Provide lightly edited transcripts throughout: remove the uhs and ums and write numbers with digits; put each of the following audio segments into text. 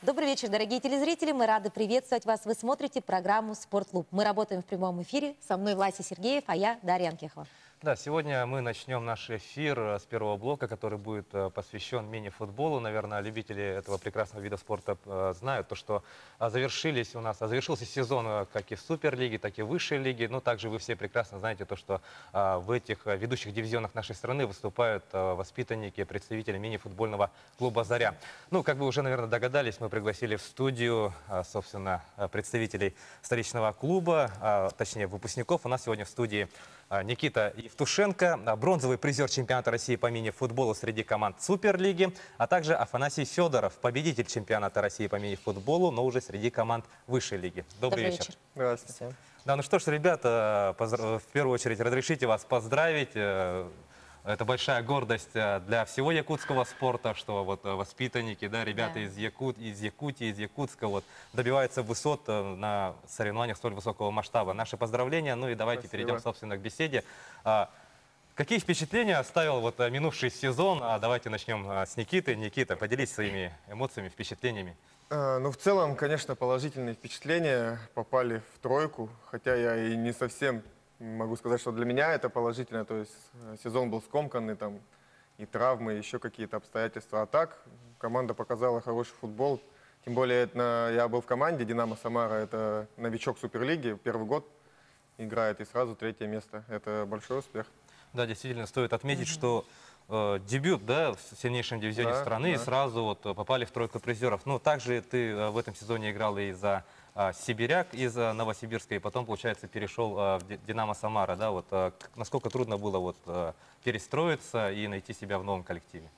Добрый вечер, дорогие телезрители. Мы рады приветствовать вас. Вы смотрите программу «Спорт-клуб». Мы работаем в прямом эфире. Со мной Вася Сергеев, а я Дарья Анкехова. Да, сегодня мы начнем наш эфир с первого блока, который будет посвящен мини-футболу. Наверное, любители этого прекрасного вида спорта знают, то, что завершился сезон как и в Суперлиге, так и в Высшей лиге. Но также вы все прекрасно знаете то, что в этих ведущих дивизионах нашей страны выступают воспитанники, представители мини-футбольного клуба «Заря». Ну, как вы уже, наверное, догадались, мы пригласили в студию, собственно, представителей столичного клуба, точнее, выпускников. У нас сегодня в студии Никита Евтушенко, бронзовый призер чемпионата России по мини-футболу среди команд Суперлиги, а также Афанасий Федоров, победитель чемпионата России по мини-футболу, но уже среди команд Высшей лиги. Добрый вечер. Здравствуйте. Да, ну что ж, ребята, в первую очередь разрешите вас поздравить. Это большая гордость для всего якутского спорта, что вот воспитанники, да, ребята из Якутии, из Якутска вот, добиваются высот на соревнованиях столь высокого масштаба. Наши поздравления, ну и давайте перейдем, собственно, к беседе. Какие впечатления оставил вот минувший сезон? Давайте начнем с Никиты. Никита, поделись своими эмоциями, впечатлениями. Ну, в целом, конечно, положительные впечатления. Попали в тройку, хотя я и не совсем могу сказать, что для меня это положительно. То есть сезон был скомканный, там и травмы, и еще какие-то обстоятельства. А так, команда показала хороший футбол. Тем более, я был в команде «Динамо Самара». Это новичок Суперлиги, первый год играет, и сразу 3-е место. Это большой успех. Да, действительно, стоит отметить, что дебют, да, в сильнейшем дивизионе страны, и сразу вот попали в тройку призеров. Ну, также ты в этом сезоне играл и за Сибиряк из Новосибирска, и потом, получается, перешел в «Динамо Самара». Да? Вот, насколько трудно было вот, перестроиться и найти себя в новом коллективе?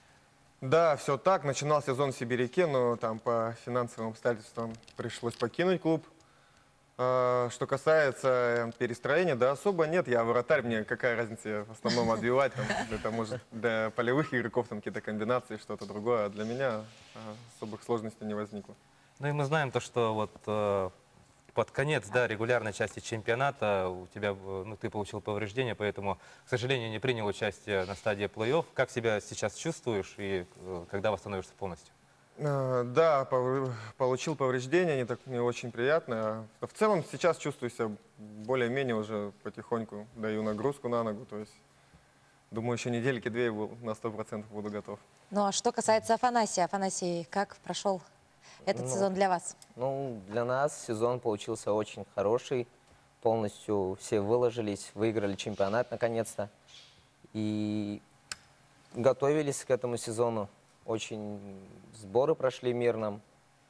Да, все так. Начинал сезон в Сибиряке, но там по финансовым обстоятельствам пришлось покинуть клуб. Что касается перестроения, да особо нет. Я вратарь, мне какая разница в основном отбивать. Там, это может для полевых игроков там какие-то комбинации, что-то другое. А для меня особых сложностей не возникло. Ну и мы знаем то, что вот под конец, да, регулярной части чемпионата у тебя, ну, ты получил повреждение, поэтому, к сожалению, не принял участие на стадии плей-офф. Как себя сейчас чувствуешь и когда восстановишься полностью? Да, получил повреждения, не очень приятно. В целом сейчас чувствую себя более-менее уже потихоньку, даю нагрузку на ногу. То есть, думаю, еще недельки-две на 100% буду готов. Ну а что касается Афанасия, Афанасий, как прошел этот сезон для вас? Ну, для нас сезон получился очень хороший. Полностью все выложились, выиграли чемпионат наконец-то. И готовились к этому сезону. Очень сборы прошли мирно.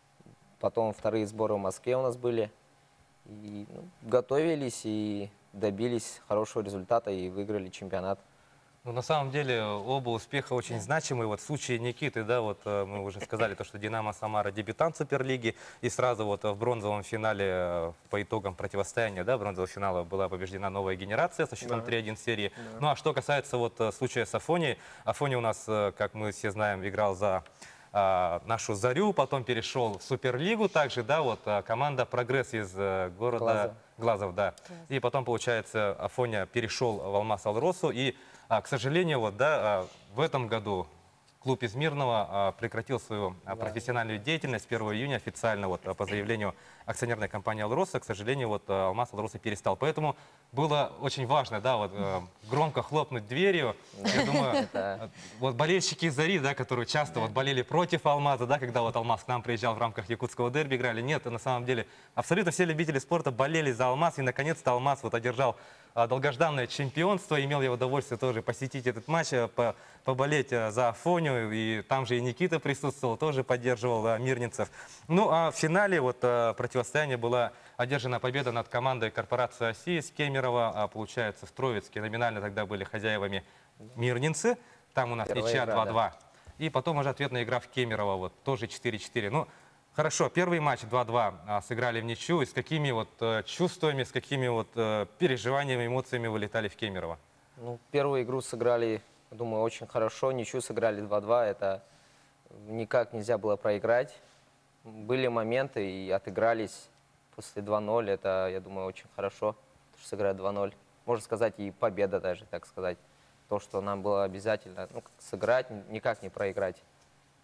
Потом вторые сборы в Москве у нас были. И, готовились и добились хорошего результата и выиграли чемпионат. Ну, на самом деле, оба успеха очень значимые. Вот в случае Никиты, да, вот мы уже сказали, то, что «Динамо Самара» дебютант Суперлиги, и сразу вот в бронзовом финале по итогам противостояния, да, бронзового финала была побеждена новая генерация со счетом 3-1 серии. Ну, а что касается вот случая с Афонией, Афони у нас, как мы все знаем, играл за нашу «Зарю», потом перешел в Суперлигу также, да, вот команда «Прогресс» из города Глазов, да. И потом, получается, Афоня перешел в «Алмаз Алросу», и к сожалению, вот, да, в этом году клуб из Мирного прекратил свою профессиональную деятельность 1 июня официально, вот, по заявлению акционерной компании «Алроса». К сожалению, вот, «Алмаз Алроса» перестал. Поэтому было очень важно, да, вот, громко хлопнуть дверью. Я думаю, вот болельщики «Зари», да, которые часто вот болели против «Алмаза», да, когда вот «Алмаз» к нам приезжал в рамках якутского дерби, играли. Нет, на самом деле абсолютно все любители спорта болели за «Алмаз», и наконец-то «Алмаз» вот одержал долгожданное чемпионство. Имел я удовольствие тоже посетить этот матч, поболеть за Афоню. И там же и Никита присутствовал, тоже поддерживал мирнинцев. Ну а в финале вот противостояния была одержана победа над командой корпорации «Оси» из Кемерово. Получается, в Троицке номинально тогда были хозяевами мирнинцы. Там у нас ничья 2-2. И потом уже ответная игра в Кемерово, вот тоже 4-4. Ну, хорошо, первый матч 2-2 сыграли в ничью. И с какими вот чувствами, с какими вот переживаниями, эмоциями вылетали в Кемерово? Ну, первую игру сыграли, думаю, очень хорошо. Ничью сыграли 2-2. Это никак нельзя было проиграть. Были моменты и отыгрались после 2-0. Это, я думаю, очень хорошо, что сыграть 2-0. Можно сказать, и победа даже, так сказать. То, что нам было обязательно сыграть, никак не проиграть.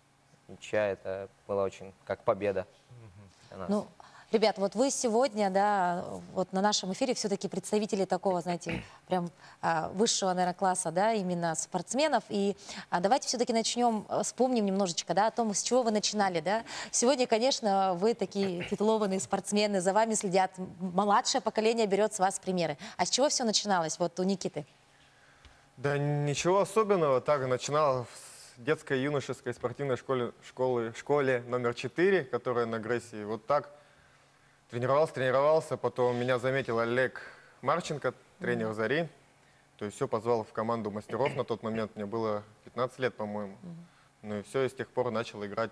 ничья, это было очень как победа для нас. Ну, ребят, вот вы сегодня, да, вот на нашем эфире все-таки представители такого, знаете, прям высшего, наверное, класса, да, именно спортсменов. И давайте все-таки начнем, вспомним немножечко, да, о том, с чего вы начинали, да. Сегодня, конечно, вы такие титулованные спортсмены, за вами следят, младшее поколение берет с вас примеры. А с чего все начиналось, вот у Никиты? Да ничего особенного. Так начинал с детской юношеской спортивной школе номер 4, которая на Греции. Вот так тренировался. Потом меня заметил Олег Марченко, тренер «Зари». То есть все, позвал в команду мастеров на тот момент. Мне было 15 лет, по-моему. Ну и все, и с тех пор начал играть.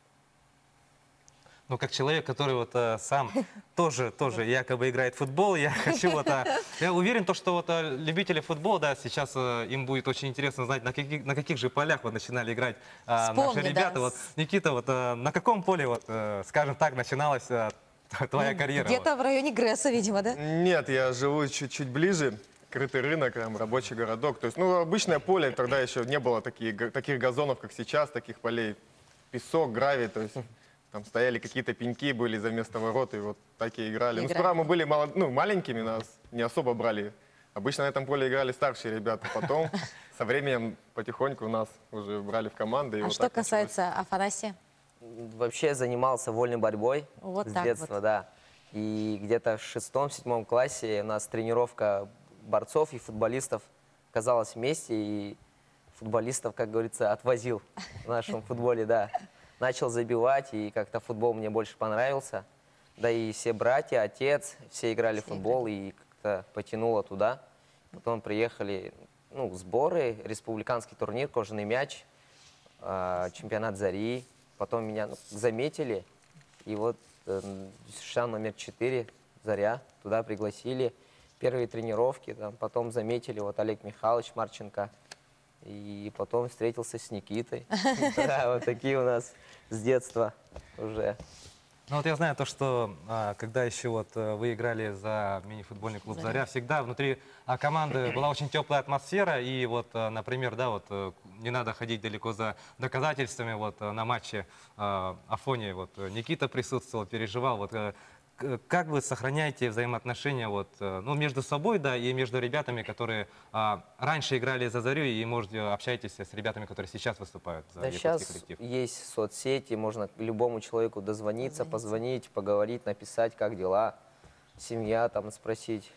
Ну, как человек, который вот сам тоже якобы играет в футбол, я хочу я уверен, что вот любители футбола, да, сейчас им будет очень интересно знать, на каких же полях вот начинали играть наши Вспомни, ребята. да. Вот, Никита, вот на каком поле, вот, скажем так, начиналась твоя карьера? Где-то в районе Гресса, видимо, да? Нет, я живу чуть-чуть ближе. Крытый рынок, там, рабочий городок. То есть, ну, обычное поле, тогда еще не было таких газонов, как сейчас, таких полей. Песок, гравий, то есть там стояли какие-то пеньки, были за место ворот, и вот такие играли. Ну, сперва мы были маленькими, нас не особо брали. Обычно на этом поле играли старшие ребята. Потом, со временем, потихоньку нас уже брали в команды. И А вот что так касается Афанасия? Вообще занимался вольной борьбой Вот с так детства, вот. да. И где-то в 6-7 классе у нас тренировка борцов и футболистов оказалась вместе, и футболистов, как говорится, отвозил в нашем футболе, да. Начал забивать, и как-то футбол мне больше понравился. Да и все братья, отец, все играли в футбол, и как-то потянуло туда. Потом приехали, ну, сборы, республиканский турнир, кожаный мяч, чемпионат «Зари». Потом меня заметили, и вот США номер 4, «Заря», туда пригласили. Первые тренировки, там, потом заметили вот Олег Михайлович Марченко, и потом встретился с Никитой. Да, вот такие у нас с детства уже. Ну вот я знаю то, что когда еще вот вы играли за мини-футбольный клуб «Заря», всегда внутри команды была очень теплая атмосфера. И вот, например, да, вот не надо ходить далеко за доказательствами. Вот на матче Афони вот Никита присутствовал, переживал. Вот как вы сохраняете взаимоотношения вот, ну, между собой, да, и между ребятами, которые раньше играли за «Зарю», и, может, общаетесь с ребятами, которые сейчас выступают за Да, якутский сейчас коллектив? есть соцсети, можно любому человеку дозвониться, позвонить, поговорить, написать, как дела, семья там спросить.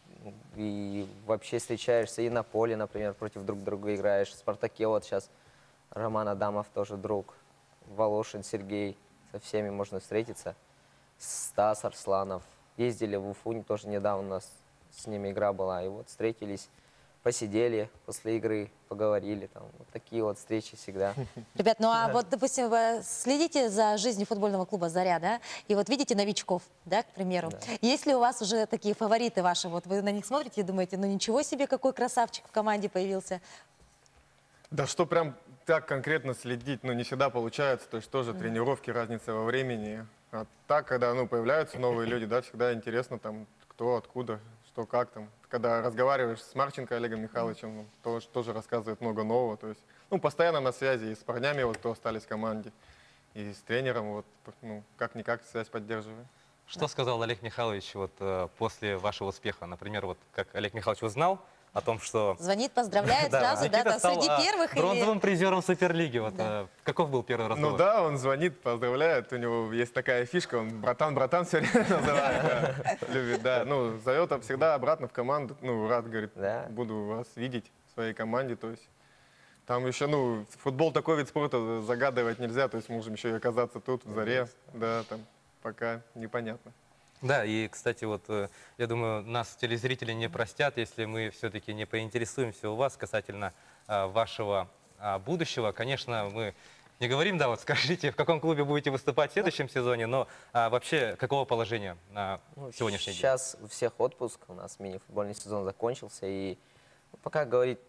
И вообще встречаешься и на поле, например, против друг друга играешь. В «Спартаке» вот сейчас Роман Адамов тоже друг, Волошин Сергей, со всеми можно встретиться. Стас Арсланов. Ездили в Уфу, тоже недавно у нас с ними игра была. И вот встретились, посидели после игры, поговорили. Там, вот такие вот встречи всегда. Ребят, ну а вот, допустим, вы следите за жизнью футбольного клуба «Заря», да? И вот видите новичков, да, к примеру. Да. Есть ли у вас уже такие фавориты ваши? Вот вы на них смотрите и думаете, ну ничего себе, какой красавчик в команде появился. Да что прям так конкретно следить, ну, не всегда получается. То есть тоже тренировки, разница во времени. А так, когда, ну, появляются новые люди, да, всегда интересно, там, кто, откуда, что, как там. Когда разговариваешь с Марченко Олегом Михайловичем, ну, тоже рассказывает много нового. То есть, ну, постоянно на связи и с парнями, вот, кто остались в команде, и с тренером, вот, ну, как-никак связь поддерживаю. Что сказал Олег Михайлович вот, после вашего успеха? Например, вот как Олег Михайлович узнал о том, что Звонит, поздравляет сразу, да, Никита там, стал, среди первых. бронзовым призером Суперлиги. Вот, Да. каков был первый разговор? Ну да, он звонит, поздравляет, у него есть такая фишка, он братан все время называет, да, любит, да. Ну, зовет всегда обратно в команду, ну, рад, говорит, Да. буду вас видеть в своей команде, то есть. Там еще, ну, футбол такой вид спорта, загадывать нельзя, то есть можем еще и оказаться тут, в «Заре», да, там, пока непонятно. Да, и, кстати, вот я думаю, нас телезрители не простят, если мы все-таки не поинтересуемся у вас касательно вашего будущего. Конечно, мы не говорим, да, вот скажите, в каком клубе будете выступать в следующем сезоне, но вообще какого положения на сегодняшний день? Сейчас у всех отпуск, у нас мини-футбольный сезон закончился, и пока говорить,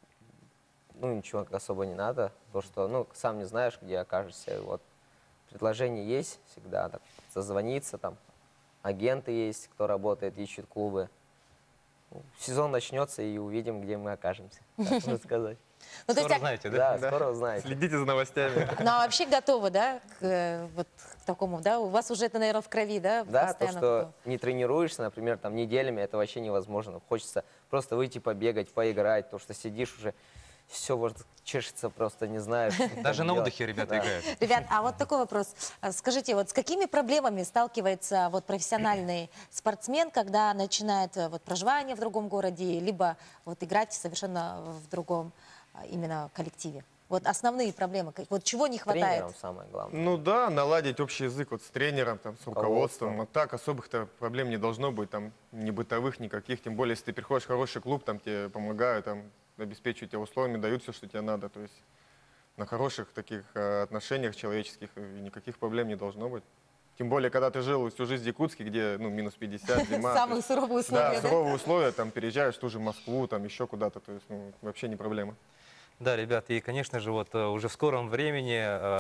ну, ничего особо не надо, потому что, ну, сам не знаешь, где окажешься, и вот предложение есть всегда, так, созвониться там, агенты есть, кто работает, ищут клубы. Сезон начнется, и увидим, где мы окажемся, так можно сказать. Ну, то есть, Скоро знаете, да? Да, Да. скоро узнаете. Следите за новостями. ну, а вообще готовы, да, вот к такому, да? У вас уже это, наверное, в крови, да? Да, то, постоянно что такое? не тренируешься, например, там неделями, это вообще невозможно. Хочется просто выйти побегать, поиграть, то, что сидишь уже, все вот чешется просто, не знаешь. что Даже там на делать. отдыхе ребята Да. играют. Ребят, а вот такой вопрос. Скажите, вот с какими проблемами сталкивается вот профессиональный спортсмен, когда начинает вот проживание в другом городе, либо вот играть совершенно в другом именно коллективе? Вот основные проблемы, вот чего не хватает? Тренером самое главное. Ну да, наладить общий язык вот с тренером, там, с руководством. Руководством. Вот так особых-то проблем не должно быть, там, ни бытовых никаких. Тем более, если ты приходишь в хороший клуб, там тебе помогают, там, обеспечивают тебя условиями, дают все, что тебе надо. То есть на хороших таких отношениях человеческих никаких проблем не должно быть. Тем более, когда ты жил всю жизнь в Якутске, где, ну, минус 50, зима. то Самые есть, суровые условия, да, да? суровые условия, там, переезжаешь в ту же Москву, там, еще куда-то, то есть, ну, вообще не проблема. Да, ребят, и, конечно же, вот уже в скором времени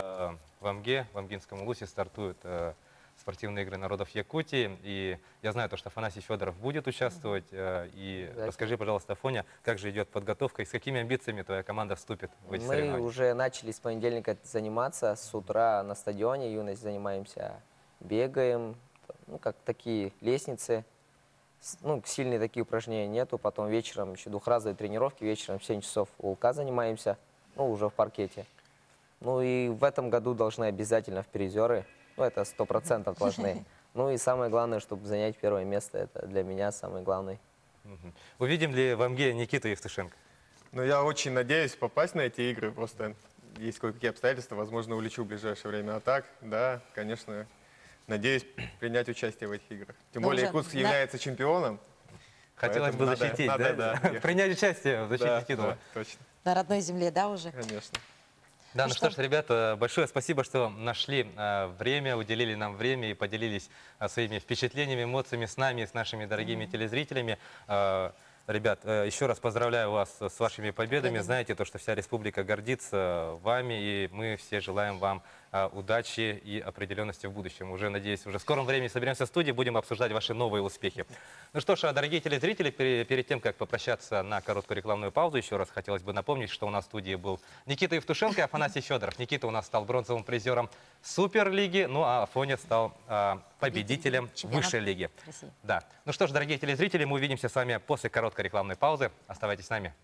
в Амге, в Амгинском улусе стартуют спортивные игры народов Якутии. И я знаю, то, что Афанасий Федоров будет участвовать. И Обязательно. расскажи, пожалуйста, Афоня, как же идет подготовка и с какими амбициями твоя команда вступит в эти Мы соревнования? уже начали с понедельника заниматься, с утра на стадионе юность занимаемся, бегаем, ну, как такие лестницы. Ну, сильные такие упражнения нету, потом вечером еще двухразовые тренировки, вечером в 7 часов у ЛК занимаемся, ну, уже в паркете. Ну, и в этом году должны обязательно в призеры, ну, это 100% должны. Ну, и самое главное, чтобы занять первое место, это для меня самый главный. Мгм. Увидим ли в Амге Никиту Евтушенко? Но я очень надеюсь попасть на эти игры, просто есть кое-какие обстоятельства, возможно, улечу в ближайшее время. А так, да, конечно, надеюсь принять участие в этих играх. Тем Но более уже Якутск на- является чемпионом. Хотелось бы Поэтому надо- защитить, надо, да? да. Принять участие в защите Да, титула. да, точно, На родной земле, да, уже? конечно. Да, Ну ну что? что ж, ребята, большое спасибо, что нашли время, уделили нам время и поделились своими впечатлениями, эмоциями с нами, с нашими дорогими телезрителями. Ребят, еще раз поздравляю вас с вашими победами. Победами. Знаете, то, что вся республика гордится вами, и мы все желаем вам удачи и определенности в будущем. Уже, надеюсь, уже в скором времени соберемся в студии, будем обсуждать ваши новые успехи. Ну что ж, дорогие телезрители, перед тем, как попрощаться на короткую рекламную паузу, еще раз хотелось бы напомнить, что у нас в студии был Никита Евтушенко и Афанасий Федоров. Никита у нас стал бронзовым призером Суперлиги, ну а Афоня стал победителем Чемпионата Высшей лиги. России. Да. Ну что ж, дорогие телезрители, мы увидимся с вами после короткой рекламной паузы. Оставайтесь с нами.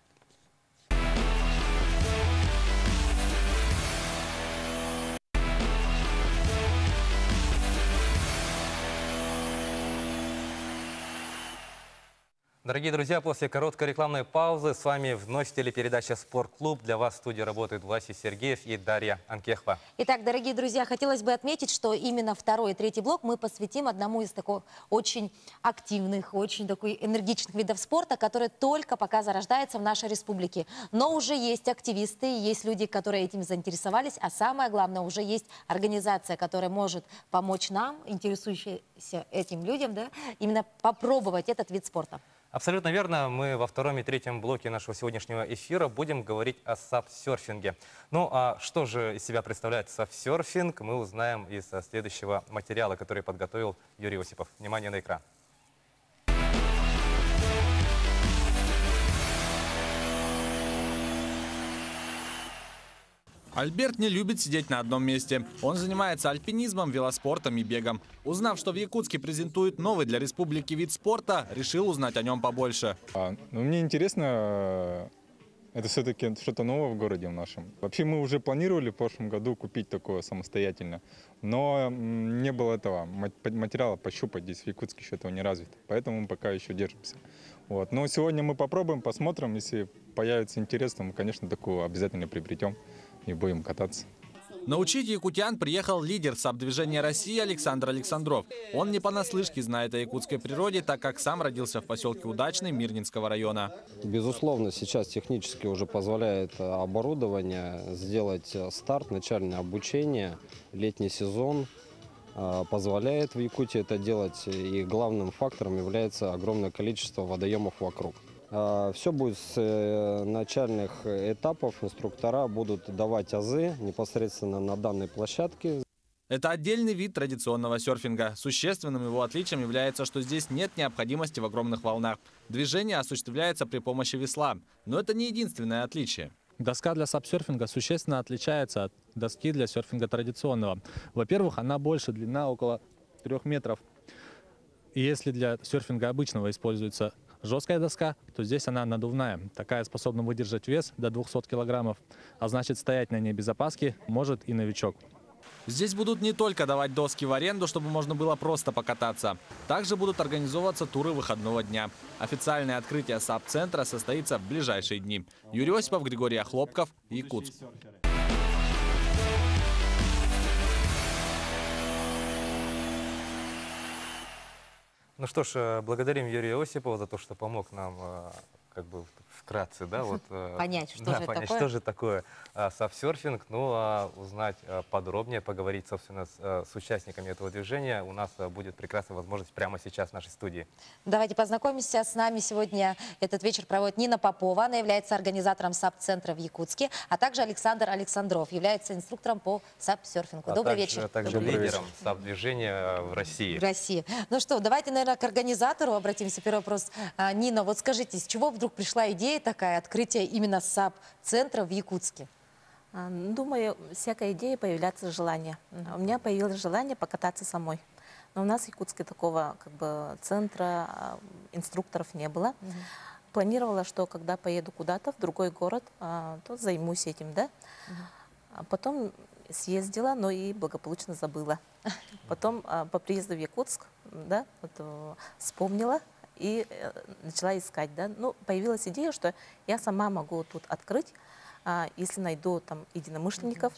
Дорогие друзья, после короткой рекламной паузы с вами вновь телепередача «Спортклуб». Для вас в студии работают Власий Сергеев и Дарья Анкехва. Итак, дорогие друзья, хотелось бы отметить, что именно второй и третий блок мы посвятим одному из таких очень активных, очень такой энергичных видов спорта, который только пока зарождается в нашей республике. Но уже есть активисты, есть люди, которые этим заинтересовались, а самое главное, уже есть организация, которая может помочь нам, интересующимся этим людям, да, именно попробовать этот вид спорта. Абсолютно верно. Мы во втором и третьем блоке нашего сегодняшнего эфира будем говорить о сапсерфинге. Ну а что же из себя представляет сапсерфинг, мы узнаем из следующего материала, который подготовил Юрий Осипов. Внимание на экран. Альберт не любит сидеть на одном месте. Он занимается альпинизмом, велоспортом и бегом. Узнав, что в Якутске презентуют новый для республики вид спорта, решил узнать о нем побольше. Ну, мне интересно, это все-таки что-то новое в городе в нашем. Вообще мы уже планировали в прошлом году купить такое самостоятельно, но не было этого материала пощупать, здесь в Якутске еще этого не развито, поэтому мы пока еще держимся. Вот. Но сегодня мы попробуем, посмотрим, если появится интерес, то мы, конечно, такую обязательно приобретем и будем кататься. Научить якутян приехал лидер САП-движения России Александр Александров. Он не понаслышке знает о якутской природе, так как сам родился в поселке Удачный Мирнинского района. Безусловно, сейчас технически уже позволяет оборудование сделать старт, начальное обучение, летний сезон позволяет в Якутии это делать, и главным фактором является огромное количество водоемов вокруг. Все будет с начальных этапов, инструктора будут давать азы непосредственно на данной площадке. Это отдельный вид традиционного серфинга. Существенным его отличием является, что здесь нет необходимости в огромных волнах. Движение осуществляется при помощи весла. Но это не единственное отличие. Доска для сапсерфинга существенно отличается от доски для серфинга традиционного. Во-первых, она больше, длина около 3 метров. И если для серфинга обычного используется жесткая доска, то здесь она надувная. Такая способна выдержать вес до 200 килограммов. А значит, стоять на ней без опаски может и новичок. Здесь будут не только давать доски в аренду, чтобы можно было просто покататься. Также будут организовываться туры выходного дня. Официальное открытие САП-центра состоится в ближайшие дни. Юрий Осипов, Григорий Охлопков, Якутск. Ну что ж, благодарим Юрия Осипова за то, что помог нам как бы вкратце, да, вот, Понять, что да, же это понять, такое. что же такое сапсерфинг, ну, узнать подробнее, поговорить, собственно, с участниками этого движения. У нас будет прекрасная возможность прямо сейчас в нашей студии. Давайте познакомимся с нами. Сегодня этот вечер проводит Нина Попова. Она является организатором САП-центра в Якутске, а также Александр Александров является инструктором по сапсерфингу. Добрый вечер. Также Добрый лидером САП-движения в России. В России. Ну что, давайте, наверное, к организатору обратимся. Первый вопрос. Нина, вот скажите, с чего вдруг пришла идея такая, открытие именно САП-центра в Якутске? Думаю, всякая идея появляется желание. У меня появилось желание покататься самой. Но у нас в Якутске такого как бы центра инструкторов не было. Планировала, что когда поеду куда-то в другой город, то займусь этим, да. А потом съездила, но и благополучно забыла. Потом по приезду в Якутск, да, вот, вспомнила и начала искать, да. Ну, появилась идея, что я сама могу тут открыть, если найду там единомышленников,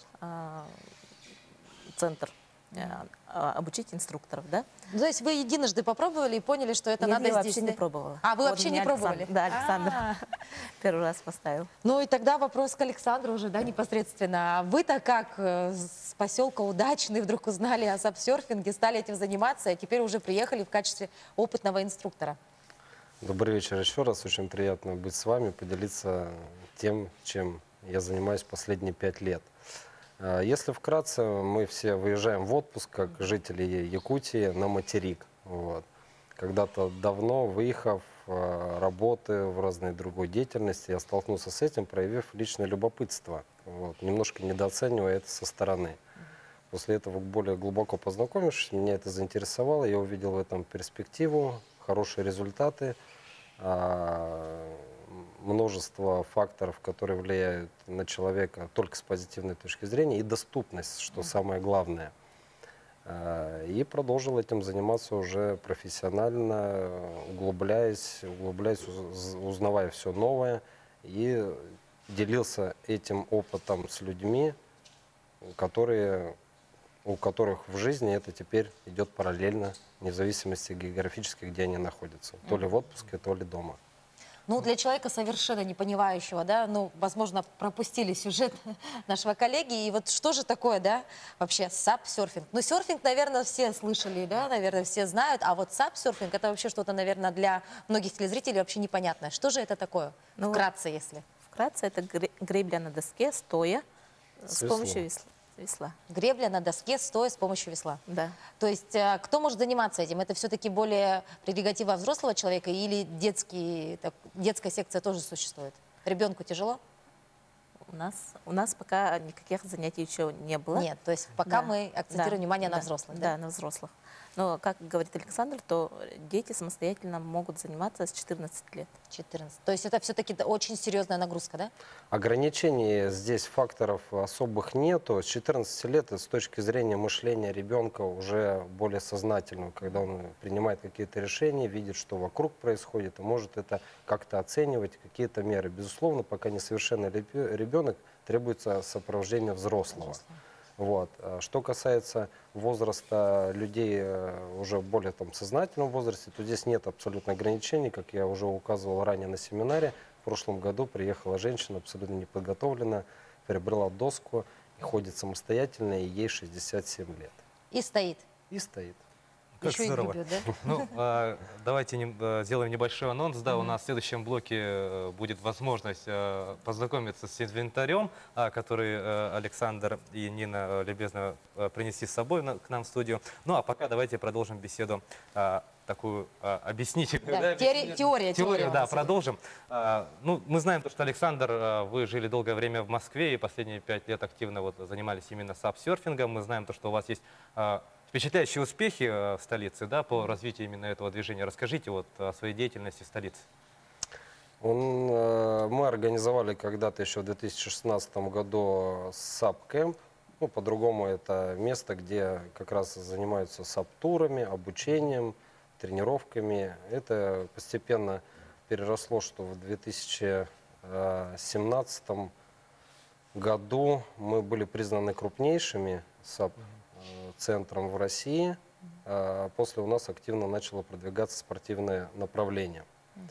центр, обучить инструкторов, да. Ну, то есть вы единожды попробовали и поняли, что это Нет, надо я здесь? вообще не пробовала. А, вы Вот вообще не меня пробовали? Да, Александр А. первый раз поставил. Ну и тогда вопрос к Александру уже, да, непосредственно. А вы-то как с поселка Удачный вдруг узнали о сапсерфинге, стали этим заниматься, и теперь уже приехали в качестве опытного инструктора? Добрый вечер еще раз. Очень приятно быть с вами, поделиться тем, чем я занимаюсь последние 5 лет. Если вкратце, мы все выезжаем в отпуск, как жители Якутии, на материк. Вот. Когда-то давно, выехав, работы в разной другой деятельности, я столкнулся с этим, проявив личное любопытство, вот, немножко недооценивая это со стороны. После этого, более глубоко познакомившись, меня это заинтересовало, я увидел в этом перспективу, хорошие результаты, множество факторов, которые влияют на человека только с позитивной точки зрения, и доступность, что самое главное. И продолжил этим заниматься уже профессионально, углубляясь, узнавая все новое, и делился этим опытом с людьми, у которых в жизни это теперь идет параллельно, вне зависимости географически, где они находятся. То ли в отпуске, то ли дома. Ну, для человека совершенно не понимающего, да, ну, возможно, пропустили сюжет нашего коллеги. И вот что же такое, да, вообще сапсерфинг? Ну, серфинг, наверное, все слышали, да, наверное, все знают. А вот сапсерфинг — это вообще что-то, наверное, для многих телезрителей вообще непонятное. Что же это такое? Ну, Вкратце, если. Вкратце, это гребля на доске, стоя, с Весло. помощью весла. Гребля на доске, стоя с помощью весла. Да. То есть кто может заниматься этим? Это все-таки более прерогатива взрослого человека или детская секция тоже существует? Ребенку тяжело? У нас пока никаких занятий еще не было. Нет, то есть пока Да. мы акцентируем внимание на Да. взрослых. Да, на взрослых. Но, как говорит Александр, то дети самостоятельно могут заниматься с 14 лет. 14. То есть это все-таки очень серьезная нагрузка, да? Ограничений здесь факторов особых нету. С 14 лет с точки зрения мышления ребенка уже более сознательного, когда он принимает какие-то решения, видит, что вокруг происходит, и может это как-то оценивать, какие-то меры. Безусловно, пока несовершенный ребенок, требуется сопровождение взрослого. Вот. Что касается возраста людей уже в более сознательном возрасте, то здесь нет абсолютно ограничений. Как я уже указывал ранее на семинаре, в прошлом году приехала женщина абсолютно неподготовленная, приобрела доску, и ходит самостоятельно, и ей 67 лет. И стоит. И стоит. Как Еще и здорово. гребет, да? Ну, давайте сделаем небольшой анонс. Да, у нас в следующем блоке будет возможность познакомиться с инвентарем, который Александр и Нина любезно принесли с собой к нам в студию. Ну, а пока давайте продолжим беседу такую объяснительную. Да, теория Теорию, у да, нас продолжим. Ну, мы знаем, что, Александр, вы жили долгое время в Москве и последние 5 лет активно вот занимались именно сапсерфингом. Мы знаем, что у вас есть впечатляющие успехи в столице, да, по развитию именно этого движения. Расскажите вот о своей деятельности в столице. Мы организовали когда-то еще в 2016 году САП-кэмп. Ну, по-другому это место, где как раз занимаются САП-турами, обучением, тренировками. Это постепенно переросло, что в 2017 году мы были признаны крупнейшими САП-центром в России. После у нас активно начало продвигаться спортивное направление.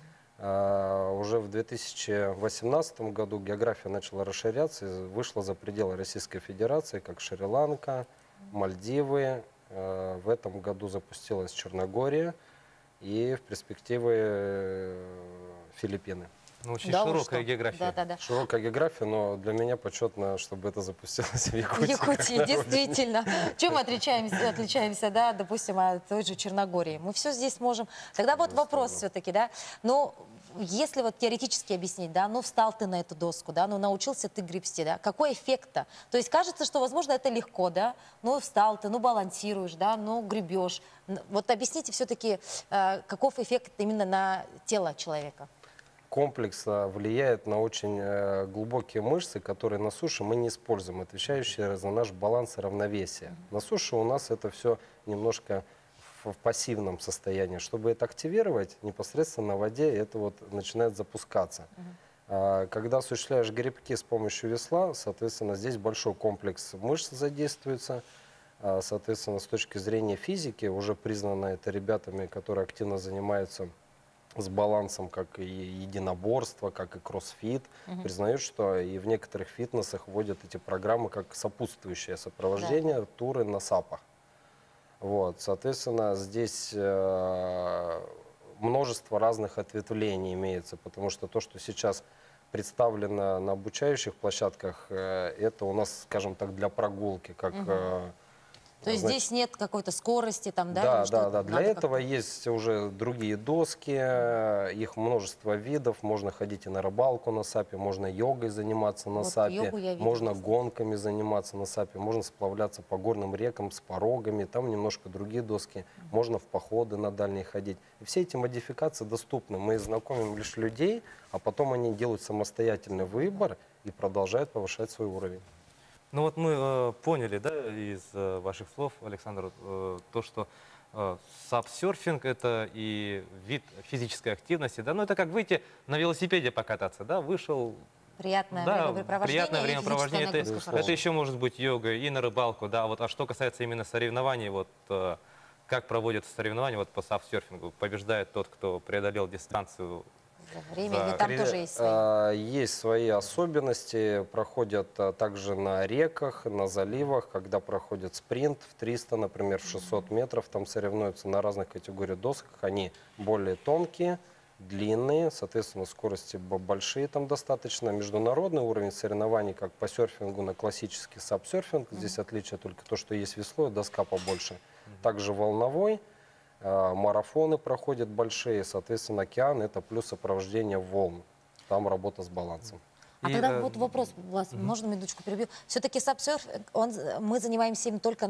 Уже в 2018 году география начала расширяться и вышла за пределы Российской Федерации, как Шри-Ланка, Мальдивы. В этом году запустилась Черногория и в перспективе Филиппины. Ну, очень Да уж широкая что. география. Да. Широкая география, но для меня почетно, чтобы это запустилось в В Якутии. Якутии, действительно. Чем мы отличаемся, да, допустим, от той же Черногории? Мы все здесь можем. Тогда вот вопрос все-таки, да, ну, если вот теоретически объяснить, да, ну, встал ты на эту доску, да, ну, научился ты гребсти, да, какой эффект-то? То есть кажется, что, возможно, это легко, да, ну, встал ты, ну, балансируешь, да, ну, гребешь. Вот объясните все-таки, каков эффект именно на тело человека? Комплекс влияет на очень глубокие мышцы, которые на суше мы не используем, отвечающие за наш баланс и равновесие. На суше у нас это все немножко в пассивном состоянии. Чтобы это активировать, непосредственно на воде это вот начинает запускаться. Когда осуществляешь гребки с помощью весла, соответственно, здесь большой комплекс мышц задействуется. Соответственно, с точки зрения физики, уже признано это ребятами, которые активно занимаются с балансом, как и единоборство, как и кроссфит, признают, что и в некоторых фитнесах вводят эти программы как сопутствующее сопровождение, туры на САПах. Вот, соответственно, здесь множество разных ответвлений имеется, потому что то, что сейчас представлено на обучающих площадках, это у нас, скажем так, для прогулки, как... То есть здесь нет какой-то скорости там, да? Да, или что-то да. Для надо этого как-то? есть уже другие доски, их множество видов. Можно ходить и на рыбалку на САПе, можно йогой заниматься на Вот САПе, йогу я видела, можно кстати. гонками заниматься на САПе, можно сплавляться по горным рекам с порогами, там немножко другие доски, можно в походы на дальние ходить. И все эти модификации доступны. Мы знакомим лишь людей, а потом они делают самостоятельный выбор и продолжают повышать свой уровень. Ну вот мы поняли, да, из ваших слов, Александр, то, что сапсерфинг — это и вид физической активности, да, ну это как выйти на велосипеде покататься, да, вышел, Приятное да, времяпрепровождение. приятное и времяпровождение, физическая это, нагрузка хорошая. еще может быть йога и на рыбалку, да, вот, а что касается именно соревнований, вот как проводятся соревнования вот по сапсерфингу, побеждает тот, кто преодолел дистанцию. Время, Да. или там тоже есть свои. Есть свои особенности, проходят также на реках, на заливах, когда проходит спринт в 300, например, в 600 метров, там соревнуются на разных категориях досок, они более тонкие, длинные, соответственно, скорости большие там достаточно. Международный уровень соревнований, как по серфингу на классический сапсерфинг, здесь отличие только то, что есть весло и доска побольше. Также волновой. Марафоны проходят большие, соответственно, океан — это плюс сопровождение волн. Там работа с балансом. А И, тогда вот вопрос, Влас, можно минуточку перебью? Все-таки сапсерф, мы занимаемся им только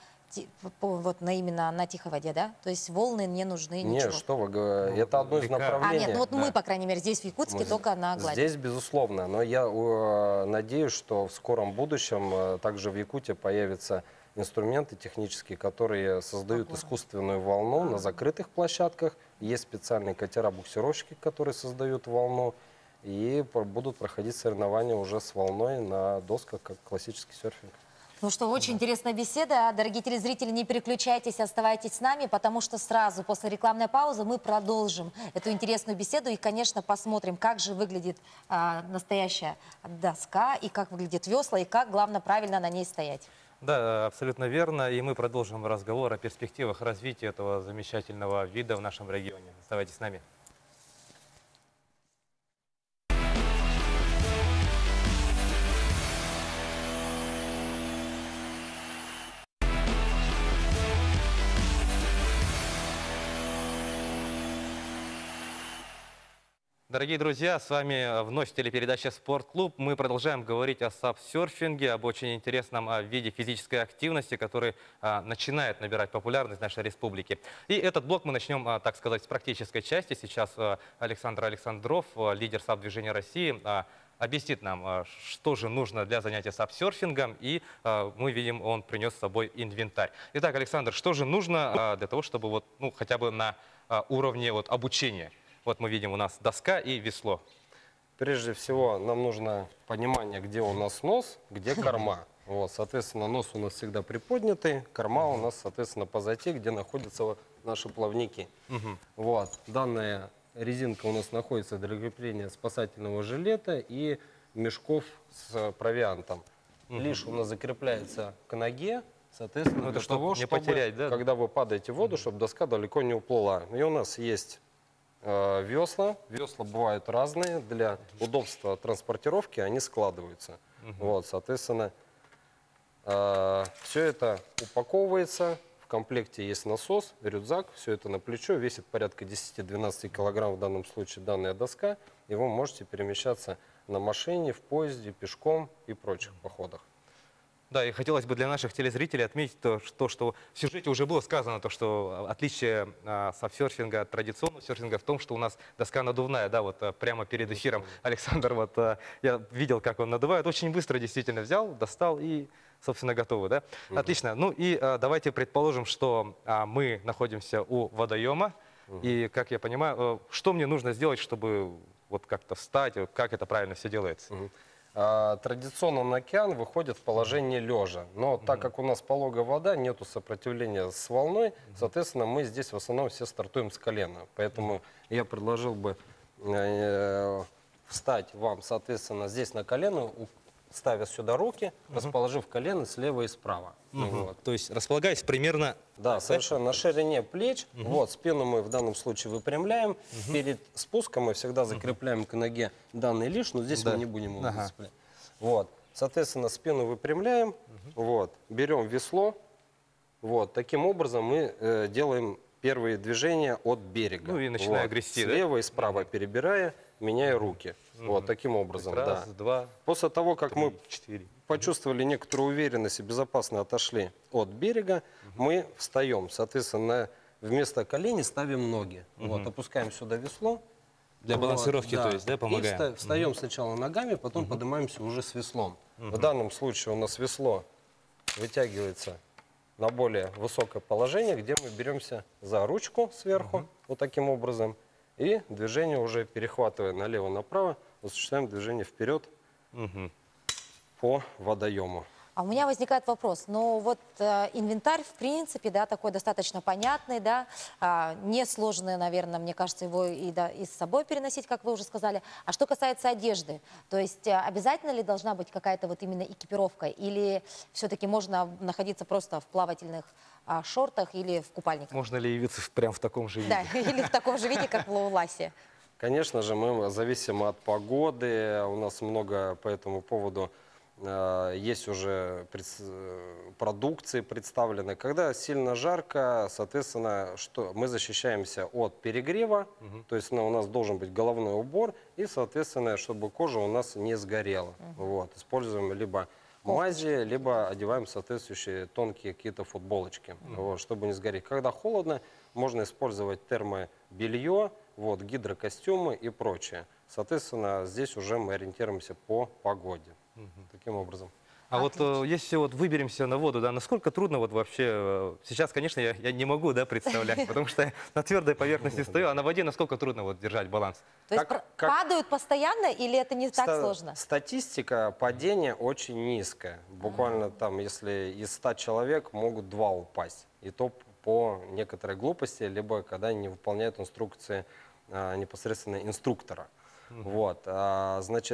именно на тихой воде, да? То есть волны не нужны, ничего. Нет, что вы говорите, это одно из река. направлений. Нет, ну вот Да. мы, по крайней мере, здесь в Якутске Мы только на глади. Здесь, безусловно, но я надеюсь, что в скором будущем также в Якутии появятся инструменты технические, которые создают искусственную волну на закрытых площадках. Есть специальные катера-буксировщики, которые создают волну, и будут проходить соревнования уже с волной на досках, как классический серфинг. Ну что, очень интересная беседа. Дорогие телезрители, не переключайтесь, оставайтесь с нами, потому что сразу после рекламной паузы мы продолжим эту интересную беседу и, конечно, посмотрим, как же выглядит настоящая доска, и как выглядит весла, и как, главное, правильно на ней стоять. Да, абсолютно верно. И мы продолжим разговор о перспективах развития этого замечательного вида в нашем регионе. Оставайтесь с нами. Дорогие друзья, с вами вновь телепередача «Спортклуб». Мы продолжаем говорить о сапсерфинге, об очень интересном виде физической активности, который начинает набирать популярность в нашей республике. И этот блок мы начнем, так сказать, с практической части. Сейчас Александр Александров, лидер САП-движения России, объяснит нам, что же нужно для занятия сапсерфингом. И мы видим, он принес с собой инвентарь. Итак, Александр, что же нужно для того, чтобы вот, ну, хотя бы на уровне вот, обучения? Вот мы видим, у нас доска и весло. Прежде всего, нам нужно понимание, где у нас нос, где корма. Вот, соответственно, нос у нас всегда приподнятый, корма у нас, соответственно, позади, где находятся наши плавники. Вот, данная резинка у нас находится для крепления спасательного жилета и мешков с провиантом. Лишь у нас закрепляется к ноге, соответственно, это для чтобы того, не чтобы, потерять, да? когда вы падаете в воду, чтобы доска далеко не уплыла. И у нас есть весла. Весла бывают разные. Для удобства транспортировки они складываются. Вот, соответственно, все это упаковывается. В комплекте есть насос, рюкзак. Все это на плечо. Весит порядка 10-12 килограмм в данном случае данная доска. И вы можете перемещаться на машине, в поезде, пешком и прочих походах. Да, и хотелось бы для наших телезрителей отметить то, что в сюжете уже было сказано, то, что отличие сапсерфинга от традиционного серфинга в том, что у нас доска надувная, да, вот прямо перед эфиром Александр, вот я видел, как он надувает, очень быстро действительно взял, достал и, собственно, готовы, да? Отлично, ну и давайте предположим, что мы находимся у водоема, и, как я понимаю, что мне нужно сделать, чтобы вот как-то встать, вот как это правильно все делается? Традиционно на океан выходит в положение лежа. Но так как у нас пологая вода, нету сопротивления с волной, соответственно, мы здесь в основном все стартуем с колена. Поэтому я предложил бы встать вам, соответственно, здесь на колено, ставя сюда руки, расположив колено слева и справа. Вот. То есть располагаясь примерно... Да, совершенно на ширине плеч. Вот, спину мы в данном случае выпрямляем. Перед спуском мы всегда закрепляем к ноге данный лиш, но здесь мы не будем его зацеплять. Вот, соответственно, спину выпрямляем, вот, берем весло. Вот, таким образом мы делаем первые движения от берега. Ну и начиная вот, грести, слева и справа перебирая, меняя руки. Вот, таким образом, Раз, да. два, После того, как мы 4. почувствовали некоторую уверенность и безопасно отошли от берега, мы встаем. Соответственно, вместо коленей ставим ноги. Вот, опускаем сюда весло. Для балансировки, Вот, то есть, да, помогаем? И встаем сначала ногами, потом поднимаемся уже с веслом. В данном случае у нас весло вытягивается на более высокое положение, где мы беремся за ручку сверху, вот таким образом. И движение уже перехватывая налево-направо, осуществляем движение вперед по водоему. А у меня возникает вопрос, но вот инвентарь, в принципе, да, такой достаточно понятный, да, несложный, наверное, мне кажется, его и с собой переносить, как вы уже сказали. А что касается одежды, то есть обязательно ли должна быть какая-то вот именно экипировка, или все-таки можно находиться просто в плавательных шортах или в купальниках? Можно ли явиться прям в таком же виде? Да, или в таком же виде, как в Лоуласе. Конечно же, мы зависим от погоды, у нас много по этому поводу есть уже продукции представлены. Когда сильно жарко, соответственно, что мы защищаемся от перегрева, то есть у нас должен быть головной убор, и, соответственно, чтобы кожа у нас не сгорела. Вот. Используем либо мази, либо одеваем соответствующие тонкие какие-то футболочки, вот, чтобы не сгореть. Когда холодно, можно использовать термобелье, вот, гидрокостюмы и прочее. Соответственно, здесь уже мы ориентируемся по погоде. Таким образом. А вот если вот выберемся на воду, да, насколько трудно вот вообще, сейчас, конечно, я не могу, да, представлять, потому что я на твердой поверхности стою, а на воде насколько трудно вот держать баланс? То есть падают постоянно или это не так сложно? Статистика падения очень низкая. Буквально там, если из 100 человек, могут 2 упасть. И то по некоторой глупости, либо когда не выполняют инструкции непосредственно инструктора. Вот, значит,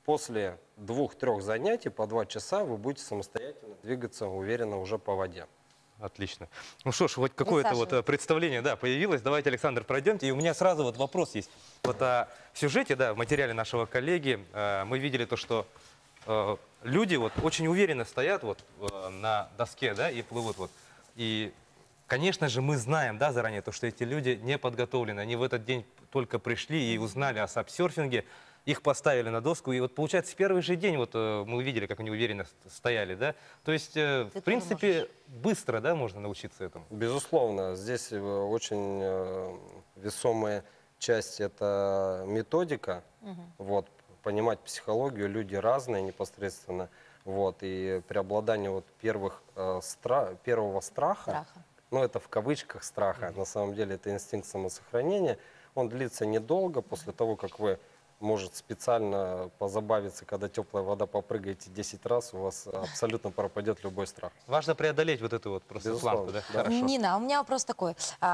после 2-3 занятий по 2 часа вы будете самостоятельно двигаться уверенно уже по воде. Отлично. Ну что ж, хоть какое-то вот Высаживайтесь. представление, да, появилось. Давайте, Александр, пройдемте. И у меня сразу вот вопрос есть. Вот в сюжете, да, в материале нашего коллеги мы видели то, что люди вот очень уверенно стоят вот на доске, да, и плывут вот. И, конечно же, мы знаем, да, заранее то, что эти люди не подготовлены. Они в этот день только пришли и узнали о сапсерфинге. Их поставили на доску, и вот получается в первый же день вот мы увидели, как они уверенно стояли, да. То есть, в тоже принципе, быстро, да, можно научиться этому. Безусловно, здесь очень весомая часть – это методика, вот, понимать психологию, люди разные непосредственно, вот, и преобладание вот первого страха, ну это в кавычках страха, на самом деле это инстинкт самосохранения, он длится недолго после того, как вы может специально позабавиться, когда теплая вода, попрыгаете 10 раз, у вас абсолютно пропадет любой страх. Важно преодолеть вот эту вот просто Безусловно, планку, да? да. Хорошо. Нина, у меня вопрос такой.